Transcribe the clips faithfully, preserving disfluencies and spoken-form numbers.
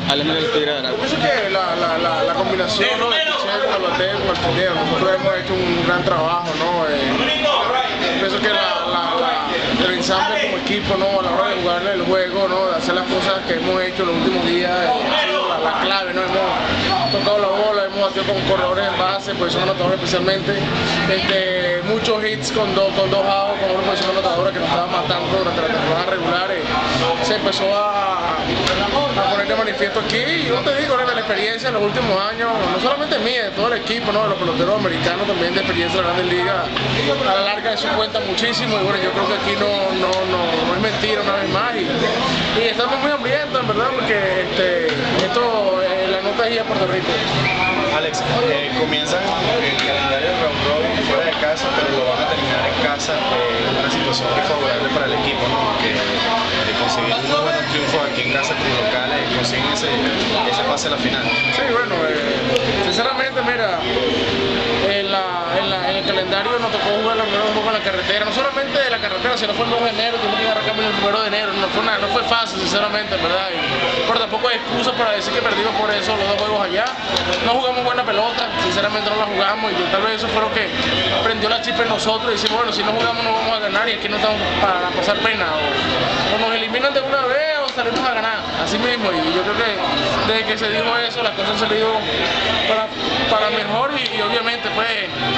al menos el Tigre de Aragua? Yo pienso que la, la, la, la combinación, ¿no?, de Pichel, Alote con el Fideo, nosotros hemos hecho un gran trabajo, ¿no? Eh, pienso que la, la, la, el ensamble como equipo, ¿no?, a la hora de jugarle el juego, ¿no?, de hacer las cosas que hemos hecho en los últimos días, eh, ha sido la, la clave, ¿no? Hemos tocado la bola, hemos batido con corredores en base, posición anotadora especialmente, este, muchos hits con dos, con dos outs, con una posición anotadora que nos estaba matando durante la temporada regular. Eh, se empezó a, a poner de manifiesto aquí, y yo te digo, ¿no?, la experiencia en los últimos años, no solamente mía, de todo el equipo, ¿no?, de los peloteros americanos también, de experiencia de la Grandes Ligas, a la larga eso cuenta muchísimo, y bueno, yo creo que aquí no, no, no, no es mentira una vez más, y, y estamos muy hambrientos, en verdad, porque este, esto, eh, la nota es ir a Puerto Rico. Alex, eh, comienzan el calendario de round robin fuera de casa, pero lo van a terminar en casa, eh, una situación muy favorable para el equipo, ¿no?, que de conseguir unos buenos triunfos aquí en casa como locales, consiguen ese, ese pase a la final. Sí, bueno, eh, sinceramente, mira, en, la, en, la, en el calendario nos tocó jugar los primeros juegos en la carretera, no solamente de la carretera, sino fue el dos de enero, tuvimos que arrancar el primero de enero, no fue, una, no fue fácil, sinceramente, ¿verdad? Y, pero tampoco hay excusa para decir que perdimos por eso los dos juegos allá. No jugamos buena pelota, sinceramente no la jugamos, y yo, tal vez eso fue lo que prendió la chispa en nosotros, y decimos, bueno, si no jugamos no vamos a ganar, y aquí no estamos para pasar pena, o, o nos eliminan de una vez o salimos a ganar, así mismo, y yo creo que desde que se dijo eso las cosas han salido para, para mejor, y, y obviamente pues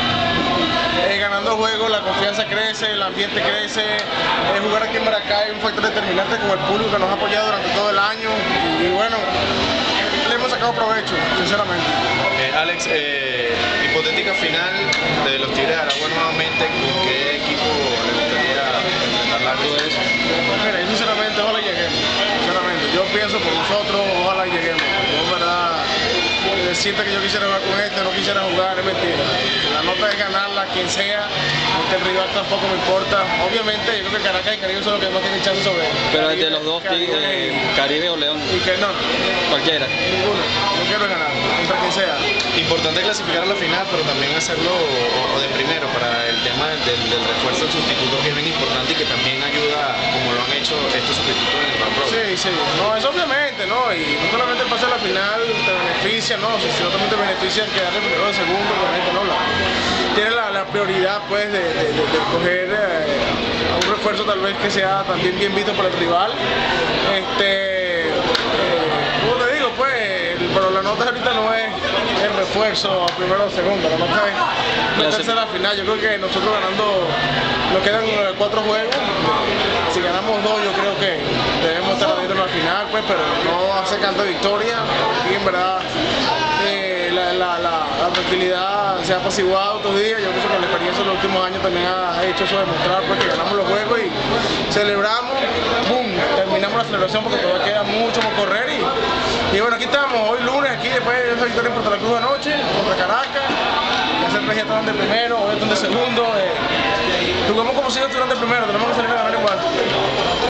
eh, ganando juegos la confianza crece, el ambiente crece, eh, jugar aquí en Maracay es un factor determinante con el público que nos ha apoyado durante todo el año, y, y bueno, le hemos sacado provecho, sinceramente. Eh, Alex, eh, hipotética final de los Tigres de Aragua nuevamente, ¿con qué equipo le gustaría enfrentar la vez? Mira, yo sinceramente ojalá lleguemos, sinceramente, yo pienso por nosotros, ojalá lleguemos, yo en verdad eh, siento que yo quisiera jugar con este, no quisiera jugar, es mentira, la nota es ganarla, quien sea, porque el rival tampoco me importa, obviamente yo creo que Caracas y Caribe son los que más tienen chance sobre él. Pero de los dos, Caribe, eh, Caribe o León, y que no, cualquiera. ninguno, no quiero ganar, contra quien sea. Importante clasificar a la final, pero también hacerlo o, o de primero para el tema del, del refuerzo del sustituto, que es bien importante y que también ayuda, como lo han hecho estos sustitutos en el round robin. Sí, sí, no, eso obviamente, ¿no? Y no solamente el pase a la final te beneficia, ¿no? Sino también te beneficia quedar de primero o de segundo, obviamente, ¿no? La, tiene la, la prioridad, pues, de, de, de, de coger eh, a un refuerzo tal vez que sea también bien visto por el rival. Este, eh, como te digo, pues, pero la nota ahorita no es el refuerzo primero o segundo, la nota es meterse a la final. Yo creo que nosotros ganando, nos quedan cuatro juegos, si ganamos dos yo creo que debemos estar adentro en la final, pues, pero no hace canto de victoria, y en verdad eh, la, la, la, la tranquilidad se ha apaciguado estos días. Yo pienso que la experiencia de los últimos años también ha hecho eso, demostrar pues, que ganamos los juegos y celebramos, boom, terminamos la celebración porque todavía queda mucho por correr, y, y bueno, aquí estamos, hoy lunes, aquí después de esa victoria en Puerto La Cruz anoche, contra Caracas, ya se tres ya están de primero, hoy están de segundo, eh, jugamos como si ellos estuvieran de primero, tenemos que salir a ganar igual.